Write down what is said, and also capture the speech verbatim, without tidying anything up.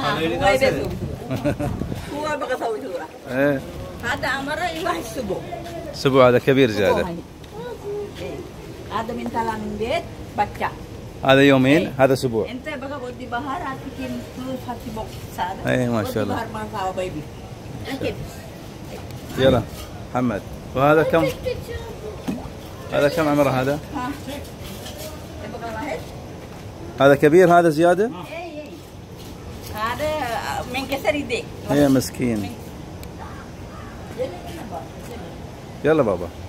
هو يبي هو بقى يسوي صورة. ايه هذا عمره يروح السبوع. سبوع هذا كبير زيادة. هذا من طالع من بيت بكة. هذا يومين هذا سبوع. انت بقى ودي بحر هتكين فلوس هتي بوك سادة. ايه ما شاء الله. بحر ما سوا بيبي. أكيد. يلا محمد. وهذا كم؟ هذا كم عمره هذا؟ ها. تبغى واحد؟ هذا كبير هذا زيادة؟ اي اي. هذا من كسر يديك. ايه مسكين. يلا بابا.